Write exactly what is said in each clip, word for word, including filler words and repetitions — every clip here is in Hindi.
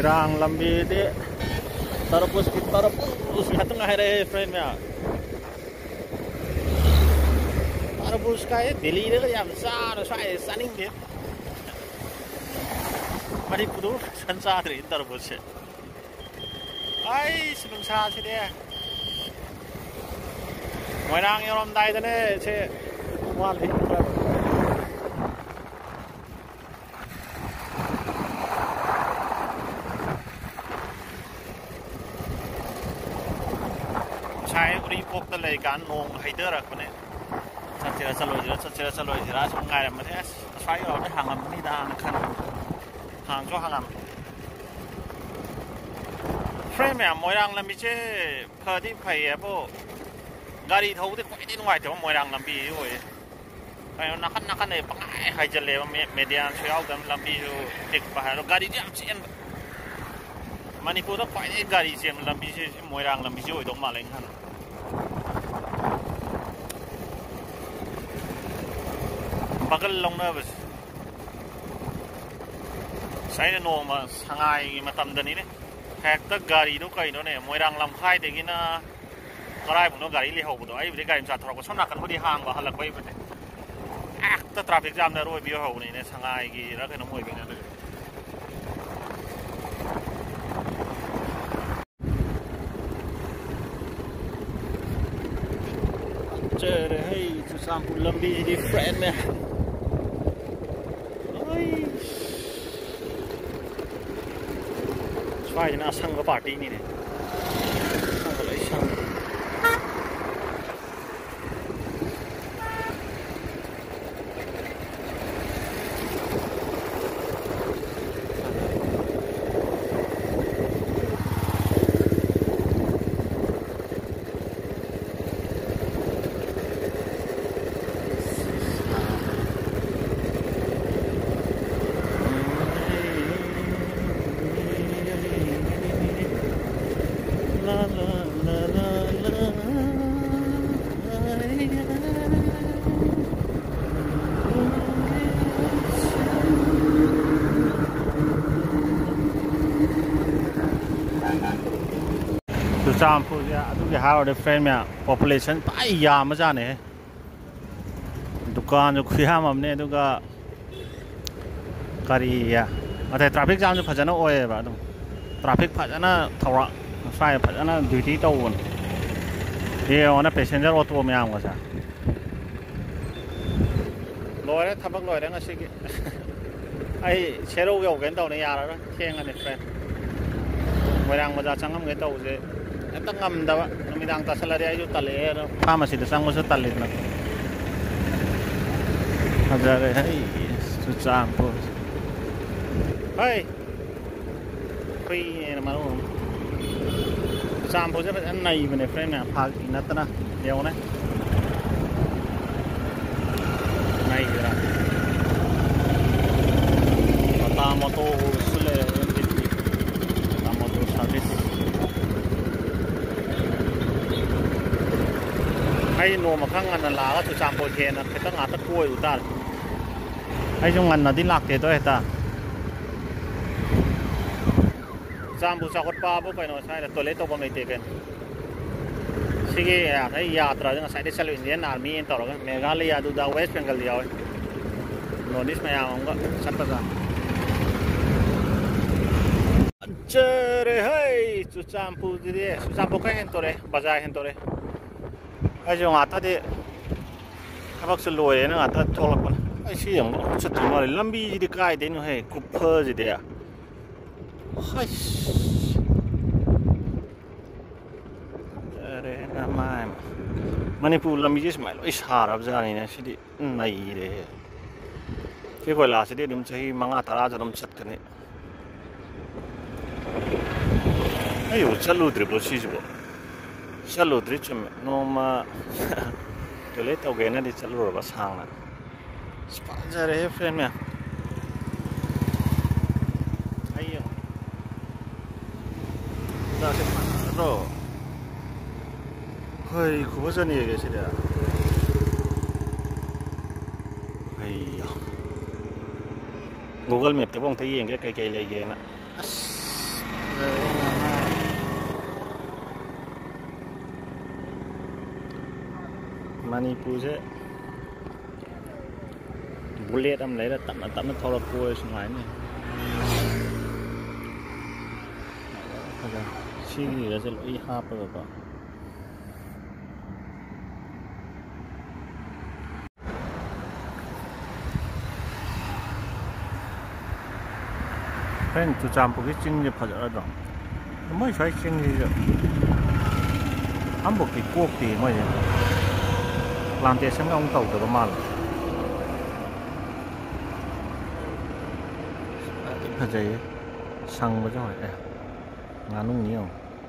मोयरांग लंबी दे तरपुस की तरपुस खत्म है रे फ्रेंड में तरपुस का ये दिल्ली रे याम सार साय सनिंग दे मणिपुर संसार रे तरपुस से आई सुनसा से दे मोयरांग यरम दाय दने से वाल है 우리 꼭들 간 농 하이더라고네. 자체가 살로이라 자체가 살로이라 정말 뭐 사이로 항암니다. 칸 항조 항암. 프레임에 모양 남비체 퍼디 파이에 뭐 가리 더우데 거의 되는 거 같아요. 모양 남비 요에. 아유 나칸 나칸에 빵아이 하이절레 메디안 쉐아우담 남비요 텍바하로 가리 참 챈 마니푸르도 거의 가리 챈 남비체 모양 남비체 오이도 말랭 한 बगल लौना बस साइड नोमा संगाई मतमदनी ने हेक्ता गाड़ी दो कइनो ने मोइरांग लमखाई देगिना कराय बुनो गाड़ी ले होबदो आई बदे गाड़ी चा थरको सोना कन होदि हांग बा हलक बै बदे एक्ता ट्रैफिक जाम ने रोय बियो होनी ने संगाई गी र कनो मोइ बिना दे चेरे हे जो सामपु लंबी दी फ्रेंड में स्वाइना संग पार्टी नहीं ने संग ले संग चांपू अदुगे हावडे फ्रेंड में पॉपुलेशन पाई याम जाने दुकान जो खुयाम हमने अदुगा करी या अते ट्रैफिक जाम जो फजना ओएबा अदुम ट्रैफिक फजना थौरा साय फजना ड्यूटी तौन ये ओना पैसेंजर ऑटो में आम गसा लोरे थबक लोरे ngasi ai सेरो योगेन तौने यारा थेंगने फ्रेंड मोइरांग मजा चंगम गे तौजे तंगम दवा नमिदांग तसलरी आयु तले फार्मेसी द संगो से तले न हजारे है सुचांपो हाय कोई न मारो चांपो से नई बने फ्रेंड में भाग नतना देवने नई जरा पता मोतो सुले मोतो सर्विस आई नो मखंग अन लागा तो चांपो थे न खत ngata कोई उतार आई जो ngन नदी लाकते तो हेता चांपो चाखत पाबो कइनो साइड टोले तो बम लेते केन सिगे आई यात्रा जंग साइड चलो इंडियन आर्मी इन तोरगा मेघालय दुदा वेस्ट बंगाल दिया नॉर्थ ईस्ट में आऊंगा सत्ता जा चरे है चांपो दिए चांपो का हेन तोरे बाजार हेन तोरे 아주 아타데 하박슬 로에는 아타 돌아본 아이씨 영 저 두마리 람비지 가야 되는 해 쿠퍼지데야 하이씨 अरे नामाम मणिपुर lambi지 स्माइल इस हारब जानिने सिदि नईरे के कोई लासिदि दम चही मंगा तरा जरम चतकने 아유 चलुद्रि बोसिजबो चलुद्रि चुमे नोमा टोले तौगेना दि चलुरबा सांगना स्पॉन्सर है फ्रेंड में आइयो दासे रो हई खुबजनी है सिदा गूगल मैप ते बोंग ते येंगे कई कई लेगे ना มานิปูเช่บุเล่ทำไรแล้วตัดมาตัดมาทรโกยสมัยนี่ชี้นี่ก็จะลอยห้าไปแบบ 팬 두 짬뽕이 찡리 파져라도 뭐 저희 찡리죠 한 복이 꼭디 뭐지 란테 생각 온 타고 더 말. 파져이 상 뭐죠 나누니요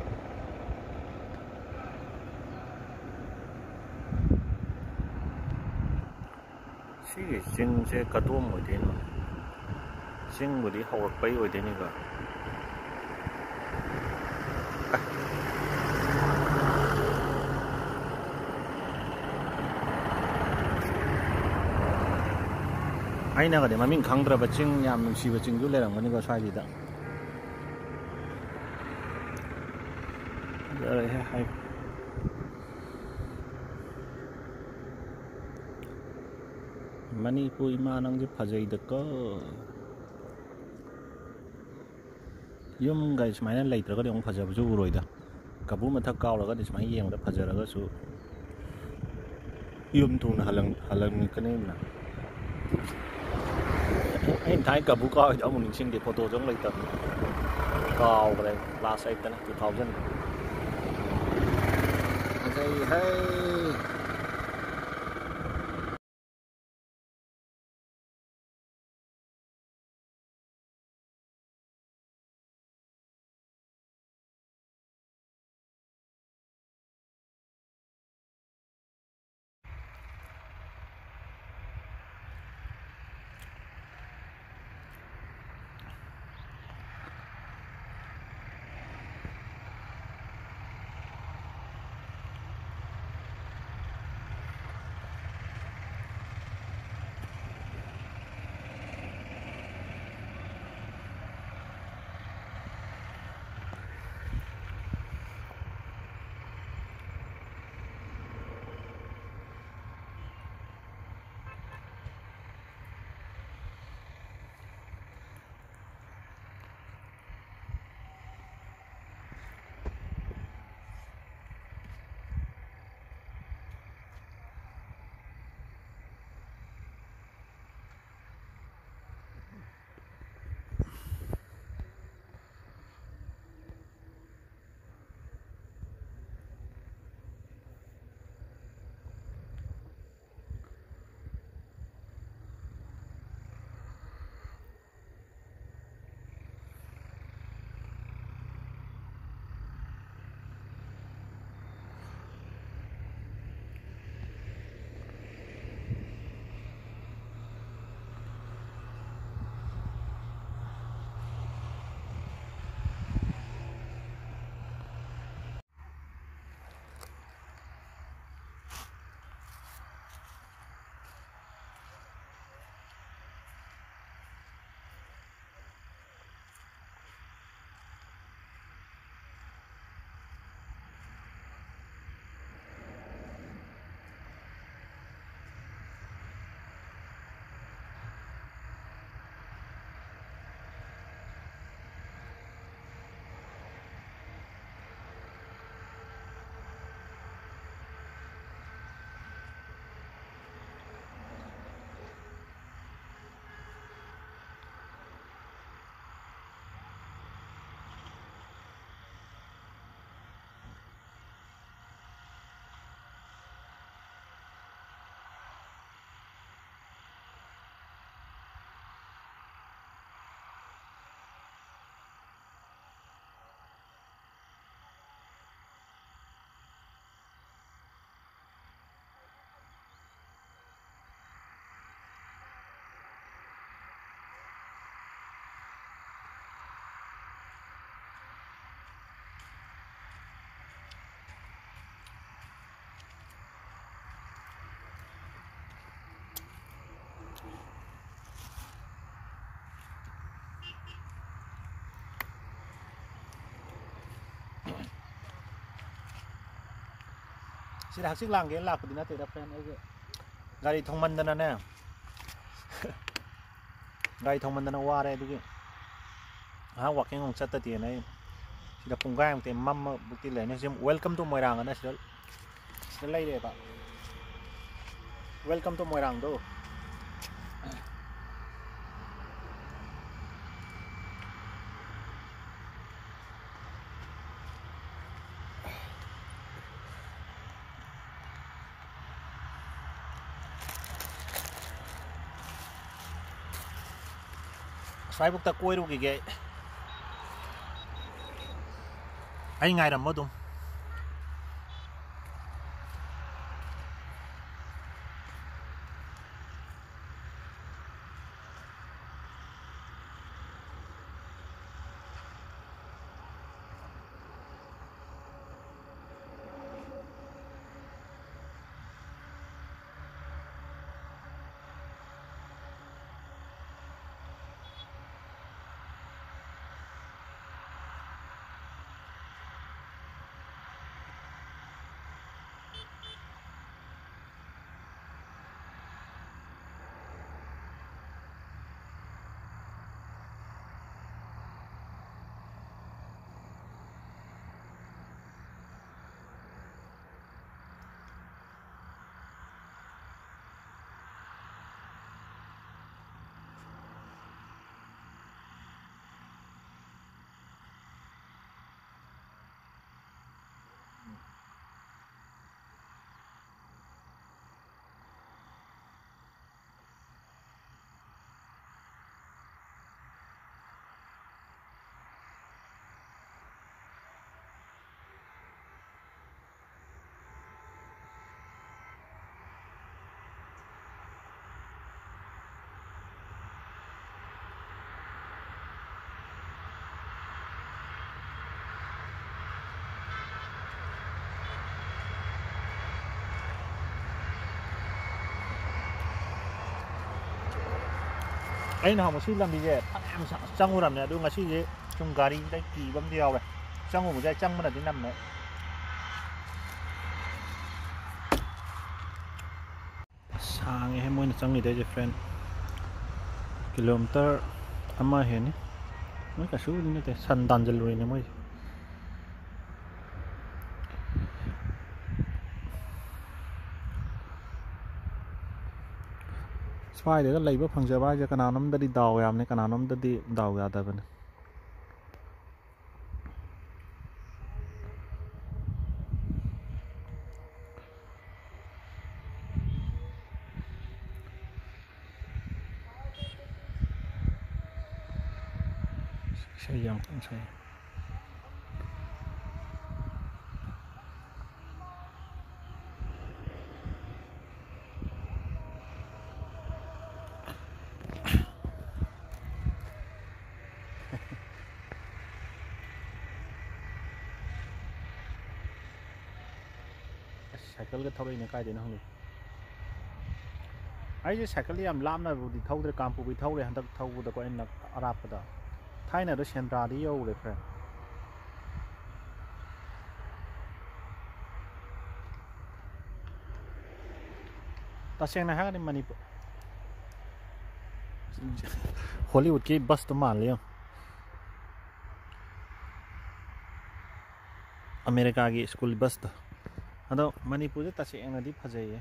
시기 찡제 가도 뭐 되는 찡물이 허벅바이 어디니까 아이 나가 내가 민 강들어봐 찡 냠는 시버 찡 줄래랑 거니까 사이다 그래 하이 मणिपुर इमानंग जो फजैदक यम गाय सुमायना लेत्रग दे फजबसु उरोइदा कबू मथक कावलग दे सुमाय येंगदा फजरगसु यम थुना हलंग हलंग कनेमना ai thái कबू काव the Amu Nising they photo जों लेतर काव गरे लास्ट साइड तना two thousand अजय हे สิหักซิกลางเกลากปดินาเตะรับแฟนไอ้เจ้กาลีทองมันดันน่ะกาลีทองมันดันว่าอะไรดูกี้ฮะวักยังคงชัดตีนะสิดาปุ่งก้างเต็มมั่มบุตรเลยเนี่ยซิม welcome to มวยรังนะสิดาสิดาไล่เลยปะ welcome to มวยรังดูใส่พวกตะกุยรู้กี่เกะไอ้ไงรำมดดุมไอ้หน้ามันชื่อลำดีเจจังหูรำเนี่ยดูงั้นชื่อเจจงการีได้กี่บัมเดียวเลยจังหูมันจะจังมันอะไรที่นั่นเนี่ยสางเงี้ยให้มวยจังนี่ได้เจฟเฟนกิโลเมตรทำมาเห็นนี่ไม่กระชู้นี่แต่สันดันจะลุยเนี่ยมวยสบายเดี๋ยวก็เลยว่าพังเจ้าบ้านจะขนาดน้ำดัดดาวอย่างนี้ขนาดน้ำดัดดาวอย่างแต่เป็นใช่ยังใช่ไซเคิลก็เท่าไรเนี่ยใกล้เดี๋ยวน้องเลยไอ้ไซเคิลยังล้ำนะบุตรเท่าไรการปูไปเท่าไรหันตะเท่าบุตรก็เอ็นนักอาราบก็ได้ท้ายเนี่ยเราเชียนราดีอยู่เลยเพื่อนแต่เชียงนะฮะนี่มันนี่ฮอลลีวูดकी बस तो मान लियो अमेरिका की स्कूल बस तो अदो मणिपुर से तसेंग नदी फजैये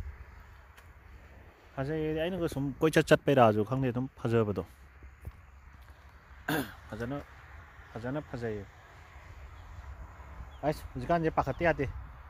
फजैये आई नुको सुम कोई चट चट पे राजू खंगने तुम फजबदो फजना फजना फजैये आई जिकान जे पाखते आते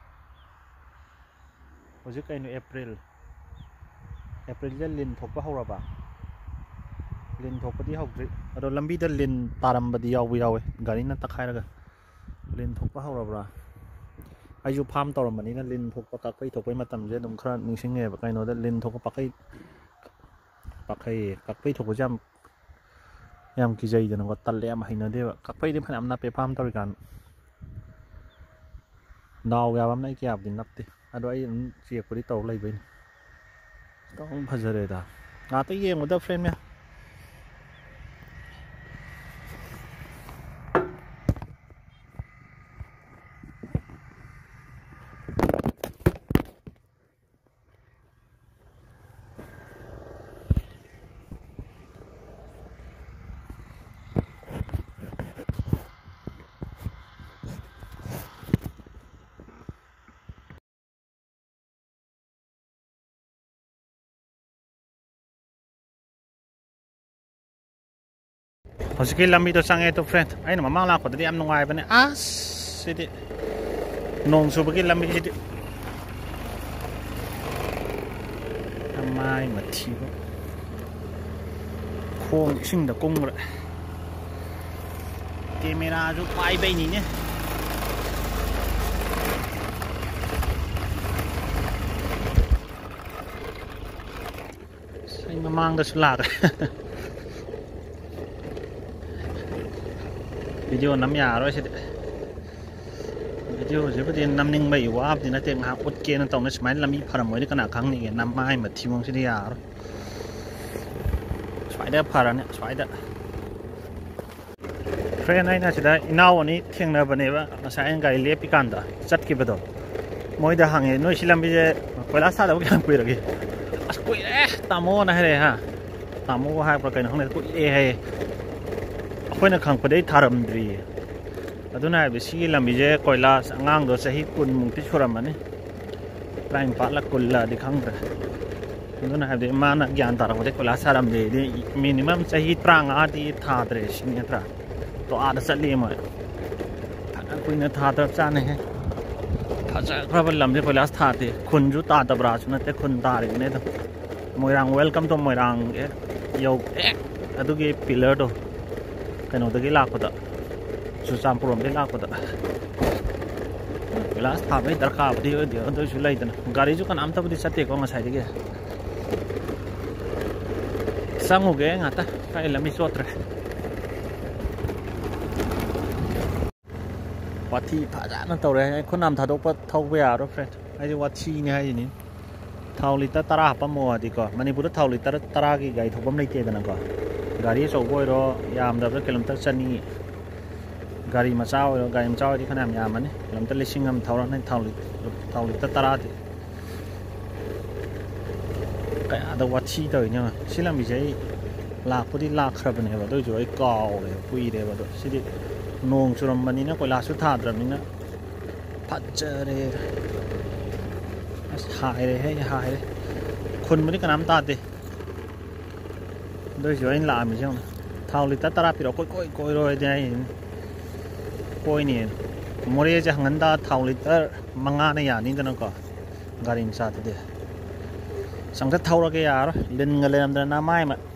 होजिक कइनो एप्रिल एप्रिल जे लिन थोकपा हौराबा लिन थोकपदि हौद्रि अदो लंबी द लिन तारमबदि यावबि यावे गारिना तखायरगा लिन थोकपा हौराब्रा आयु फार्म तौरमबनिना लिन थोकपा काकपै थोकपै मतमजे दम खरा निंसिंगेबा कइनोदा लिन थोकपा पाकै पाकै काकपै थोकपा जाम याम किजैदनगो तल्ले याम हैनदेबा काकपैदि फनाम नापे फार्म तौरिकान दाव याबम नै कियाबदि नपते अदो आई चेकपदि तौर लैबैनि तों फजरेदा आते येंगोदा फ्रेंड में ꯍꯧꯖꯤꯛꯀꯤ ꯂꯝꯕꯤꯗꯣ ꯆꯪꯉꯦ ꯇꯨ ꯐ꯭ꯔꯦꯟ ꯑꯩꯅ ꯃꯃꯥꯡ ꯂꯥꯛꯄꯗꯗꯤ ꯌꯥꯝ ꯅꯨꯡꯉꯥꯏꯕꯅꯦ ꯑꯁ ꯁꯤꯗꯤ ꯅꯣꯡ ꯆꯨꯕꯒꯤ ꯂꯝꯕꯤꯁꯤꯗꯤ ꯃꯥꯏ ꯃꯊꯤꯕ ꯈꯣꯡ ꯏꯁꯤꯡꯗ ꯀꯨꯡꯈ꯭ꯔꯦ ꯀꯦꯃꯦꯔꯥꯁꯨ ꯄꯥꯏꯕꯩꯅꯤꯅꯦ ꯑꯩ ꯃꯃꯥꯡꯗꯁꯨ ꯂꯥꯛꯈ꯭ꯔꯦ ꯚꯤꯗꯤꯑꯣ ꯅꯝ ꯌꯥꯔꯣꯏ ꯁꯤꯗꯤ ꯚꯤꯗꯤꯑꯣꯁꯤꯕꯨꯗꯤ ꯅꯝꯅꯤꯡꯕꯒꯤ ꯋꯥꯕꯗꯤ ꯅꯠꯇꯦ ꯉꯥꯏꯍꯥꯛ ꯎꯠꯀꯦꯅ ꯇꯧꯅ ꯁꯨꯃꯥꯏꯅ ꯂꯝꯕꯤ ꯐꯔꯝꯃꯣꯏꯗꯤ ꯀꯅꯥ ꯈꯪꯅꯤꯒꯦ ꯅꯝꯃꯥꯏ ꯃꯊꯤꯕꯣꯡꯁꯤꯗꯤ ꯌꯥꯔꯣꯏ ꯁ꯭ꯋꯥꯏꯗ ꯐꯔꯅꯤ ꯁ꯭ꯋꯥꯏꯗ ꯐ꯭ꯔꯦꯟ ꯑꯩꯅ ꯁꯤꯗ ꯏꯅꯥꯎ ꯑꯅꯤ ꯊꯦꯡꯅꯕꯅꯦꯕ ꯉꯁꯥꯏ ꯑꯩꯅ ꯒꯥꯔꯤ ꯂꯦꯞꯄꯤꯀꯥꯟꯗ ꯆꯠꯈꯤꯕꯗꯣ ꯃꯣꯏꯗ ꯍꯪꯉꯦ ꯅꯣꯏ ꯁꯤ ꯂꯝꯕꯤꯁꯦ ꯀꯣꯏꯂꯥꯁ ꯊꯥꯗꯕ ꯀꯌꯥꯝ ꯀꯨꯏꯔꯒꯦ ꯑꯁ ꯀꯨꯏꯔꯦ ꯇꯥꯃꯣꯅ ꯍꯥꯏꯔꯛꯑꯦ ꯍꯥ ꯇꯥꯃꯣ ꯍꯥꯏꯕ꯭ꯔꯥ ꯀꯩꯅꯣ ꯈꯪꯗꯦ ꯀꯨꯏꯔꯦ ꯍꯥꯏꯌꯦ ꯑꯩꯈꯣꯏꯅ ꯈꯪꯉꯛꯄꯗꯩ ꯊꯥꯔꯝꯗ꯭ꯔꯤꯌꯦ ꯑꯗꯨꯅ ꯍꯥꯏꯕꯗꯤ ꯁꯤꯒꯤ ꯂꯝꯕꯤꯁꯦ ꯀꯣꯏꯂꯥꯁ ꯑꯉꯥꯡꯗꯣ ꯆꯍꯤ ꯀꯨꯟꯃꯨꯛꯇꯤ ꯁꯨꯔꯝꯃꯅꯤ ꯇꯔꯥꯅꯤꯄꯥꯜꯂ ꯀꯨꯜꯂꯗꯤ ꯈꯪꯗ꯭ꯔꯦ ꯑꯗꯨꯅ ꯍꯥꯏꯕꯗꯤ ꯃꯥꯅ ꯒ꯭ꯌꯥꯟ ꯇꯥꯔꯛꯄꯗꯩ ꯀꯣꯏꯂꯥꯁ ꯊꯥꯔꯝꯗꯦꯗꯤ ꯃꯤꯅꯤꯃꯝ ꯆꯍꯤ ꯇꯔꯥꯃꯉꯥꯗꯤ ꯊꯥꯗ꯭ꯔꯦ ꯁꯤꯅꯤ ꯅꯠꯇ꯭ꯔꯥ ꯇꯣ ꯑꯥꯗ ꯆꯠꯂꯤ ꯃꯣꯏ ꯐꯅ ꯀꯨꯏꯅ ꯊꯥꯗ꯭ꯔꯕ ꯆꯥꯅꯩꯍꯦ ꯐꯖꯈ꯭ꯔꯕ ꯂꯝꯁꯦ ꯀꯣꯏꯂꯥꯁ ꯊꯥꯗꯦ ꯈꯨꯟꯁꯨ ꯇꯥꯗꯕ꯭ꯔꯥꯁꯨ ꯅꯠꯇꯦ ꯈꯨꯟ ꯇꯥꯔꯤꯕꯅꯦ ꯑꯗꯨꯝ ꯃꯣꯏꯔꯥꯡ ꯋꯦꯜꯀꯝ ꯇꯨ ꯃꯣꯏꯔꯥꯡ ꯍꯦꯛ ꯌꯧ ꯍꯦꯛ ꯑꯗꯨꯒꯤ ꯄꯤꯂꯔꯗꯣ ꯀꯩꯅꯣꯗꯒꯤ ꯂꯥꯛꯄꯗ ꯆꯨꯔꯆꯥꯟꯄꯨꯔꯣꯝꯗꯒꯤ ꯂꯥꯛꯄꯗ ꯀꯣꯏꯂꯥꯁ ꯊꯥꯕꯒꯤ ꯗꯔꯀꯥꯔꯕꯨꯗꯤ ꯑꯣꯏꯗꯦ ꯑꯗꯨꯏꯁꯨ ꯂꯩꯗꯅ ꯒꯥꯔꯤꯁꯨ ꯀꯅꯥꯝꯇꯕꯨꯗꯤ ꯆꯠꯇꯦꯀꯣ ꯉꯁꯥꯏꯗꯒꯤ ꯆꯪꯉꯨꯒꯦ ꯉꯥꯛꯇ ꯀꯥꯏ ꯂꯝꯕꯤ ꯆꯣꯠꯇ꯭ꯔꯦ ꯋꯥꯊꯤ ꯐꯖꯅ ꯇꯧꯔꯦ ꯑꯩ ꯈꯨꯟꯅꯥꯝ ꯊꯥꯗꯣꯛꯄ ꯊꯧꯕ ꯌꯥꯔꯣꯏ ꯐ꯭ꯔꯦꯟ ꯑꯩꯗꯤ ꯋꯥꯊꯤꯅꯤ ꯍꯥꯏꯁꯤꯅꯤ ꯊꯥꯎ ꯂꯤꯇꯔ ꯇꯔꯥ ꯍꯥꯞꯄꯝꯃꯣꯗꯤꯀꯣ ꯃꯅꯤꯄꯨꯔꯗ ꯊꯥꯎ ꯂꯤꯇꯔ ꯇꯔꯥꯒꯤ ꯒꯥꯔꯤ ꯊꯧꯐꯝ ꯂꯩꯇꯦꯗꯅꯀꯣ ꯒꯥꯔꯤ ꯑꯆꯧꯕ ꯑꯣꯏꯔꯣ ꯌꯥꯝꯗꯕꯗ ꯀꯤꯂꯣꯃꯤꯇꯔ ꯆꯅꯤ ꯒꯥꯔꯤ ꯃꯆꯥ ꯑꯣꯏꯔꯣ ꯒꯥꯔꯤ ꯃꯆꯥ ꯑꯣꯏꯔꯗꯤ ꯐꯅꯌꯥꯝ ꯌꯥꯝꯃꯅꯤ ꯀꯤꯂꯣꯃꯤꯇꯔ ꯂꯤꯁꯤꯡ ꯑꯃ ꯊꯧꯔꯛꯅꯤ ꯊꯥꯎ ꯂꯤꯇꯔ ꯇꯔꯥꯗꯤ ꯀꯌꯥꯗ ꯋꯥꯊꯤ ꯇꯧꯔꯤꯅꯦ ꯁꯤ ꯂꯝꯕꯤꯁꯦ ꯑꯩ ꯂꯥꯛꯄꯨꯗꯤ ꯂꯥꯛꯈ꯭ꯔꯕꯅꯦꯕ ꯑꯗꯨꯏꯁꯨ ꯑꯩ ꯀꯥꯎꯔꯦ ꯀꯨꯏꯔꯦꯕ ꯑꯗꯣ ꯁꯤꯗꯤ ꯅꯣꯡ ꯆꯨꯔꯝꯕꯅꯤꯅ ꯀꯣꯏꯂꯥꯁꯁꯨ ꯊꯥꯗ꯭ꯔꯕꯅꯤꯅ ꯐꯖꯔꯦ ꯑꯁ ꯍꯥꯏꯔꯦ ꯍꯦ ꯍꯥꯏꯔꯦ ꯈꯨꯟꯕꯨꯗꯤ ꯀꯅꯥꯝ ꯇꯥꯗꯦ ꯑꯗꯨꯏꯁꯨ ꯑꯩꯅ ꯂꯥꯛꯑꯝꯃꯤꯁꯦ ꯌꯦꯡꯉꯨ ꯊꯥꯎ ꯂꯤꯇꯔ ꯇꯔꯥ ꯄꯤꯔꯛꯑꯣ ꯀꯣꯏ ꯀꯣꯏ ꯀꯣꯏꯔꯣꯏꯗꯤ ꯑꯩ ꯀꯣꯏꯅꯤ ꯃꯣꯔꯦꯁꯦ ꯍꯪꯒꯟꯗ ꯊꯥꯎ ꯂꯤꯇꯔ ꯃꯉꯥꯅ ꯌꯥꯅꯤꯗꯅꯀꯣ ꯒꯥꯔꯤ ꯃꯆꯥꯗꯨꯗꯤ ꯆꯪꯊꯠ ꯊꯧꯔꯒꯦ ꯌꯥꯔꯣꯏ ꯂꯤꯟꯒ ꯂꯩꯔꯝꯗꯅ ꯃꯥꯏ ꯑꯃ